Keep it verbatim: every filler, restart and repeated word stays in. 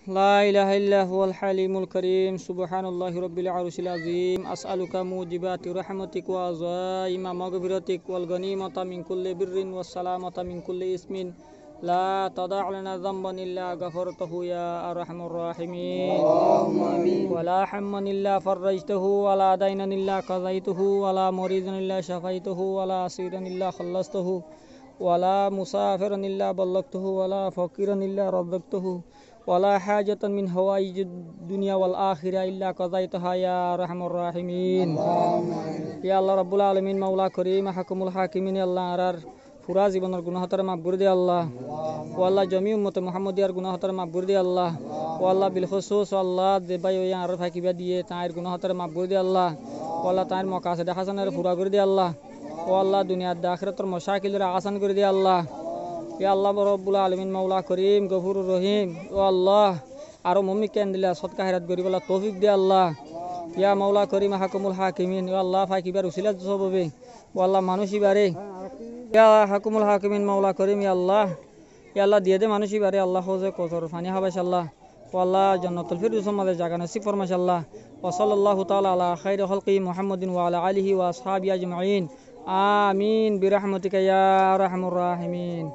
لا إله إلا هو الحليم الكريم سبحان الله رب العرش العظيم أسألك موجبات رحمتك وعزائم مغفرتك والغنيمة من كل بر والسلامة من كل اسم لا تدع لنا ذنبا إلا غفرته يا أرحم الراحمين ولا حما إلا فرجته ولا دينا إلا قضيته ولا مريضا إلا شفيته ولا أسيرا إلا خلصته ولا مسافرا إلا بلغته ولا فقيرا إلا رزقته ولا حاجة من هوائج الدنيا والآخرة إلا قضيتها يا أرحم الراحمين يا الله رب العالمين مولا كريم حكم الحاكمين يا الله أرار পুরা জীবনের গুনাহতার মাফ করে দে আল্লাহ ও আল্লাহ জমি উম্মতে মুহাম্মদিয়ার গুনাহতার মাফ করে দে আল্লাহ ও আল্লাহ বিল খুসুস আল্লাহ দে ভাই ওই আর ফাকিবা দিয়ে তাইর গুনাহতার মাফ করে দে আল্লাহ ও আল্লাহ তাইর মকাসিদ হাসানের পুরা করে দে আল্লাহ ও আল্লাহ দুনিয়ার আখিরাতের মশাকিলের আসান করে দে আল্লাহ ইয়া আল্লাহ রব্বুল আলামিন মাওলা করিম গফুরুর রহিম ও আল্লাহ আরো মুমিন কেন দিলা সদকা হেরাত গরিব আল্লাহ তৌফিক দে আল্লাহ ইয়া মাওলা করিম হাকুমুল হাকিমিন ও আল্লাহ ফাকিবার উসিলা সববে ও আল্লাহ মানুষই বারে ইয়া হাকুমুল হাকিমিন মাওলা করিম ইয়া আল্লাহ ইয়া আল্লাহ দিয়ে দে মানুষই বারে আল্লাহ হোজে কতর ফানি হাবাস আল্লাহ ও আল্লাহ জান্নাতুল ফিরদৌস মাঝে জায়গা নসিব ফরমাশ আল্লাহ ওয়া সাল্লাল্লাহু তাআলা আলা খাইরি খালকি মুহাম্মাদিন ওয়া আলা আলিহি ওয়া আসহাবিহি আজমাইন আমিন বিরহমাতিকা ইয়া আরহামুর রাহিমিন